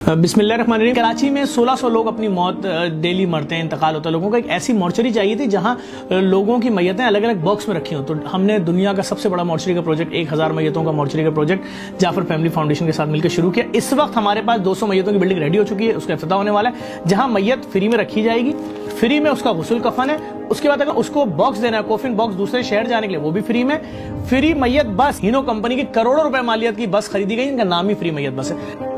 बिस्मिल्लाहिर्रहमानिर्रहीम। कराची में 1600 लोग अपनी मौत डेली मरते हैं, इंतकाल होता है लोगों का। एक ऐसी मॉर्चरी चाहिए थी जहां लोगों की मैयतें अलग अलग बॉक्स में रखी हों। तो हमने दुनिया का सबसे बड़ा मॉर्चरी का प्रोजेक्ट, 1000 मैयतों का मॉर्चरी का प्रोजेक्ट जाफर फैमिली फाउंडेशन के साथ मिलकर शुरू किया। इस वक्त हमारे पास 200 मैयतों की बिल्डिंग रेडी हो चुकी है, उसका इफ्तिताह होने वाला है, जहां मैयत फ्री में रखी जाएगी। फ्री में उसका गुस्ल कफन है। उसके बाद अगर उसको बॉक्स देना है, कोफिन बॉक्स दूसरे शहर जाने के लिए, वो भी फ्री में। फ्री मैयत बस, हीनो कंपनी की करोड़ों रुपए मालियत की बस खरीदी गई, इनका नाम ही फ्री मैयत बस है।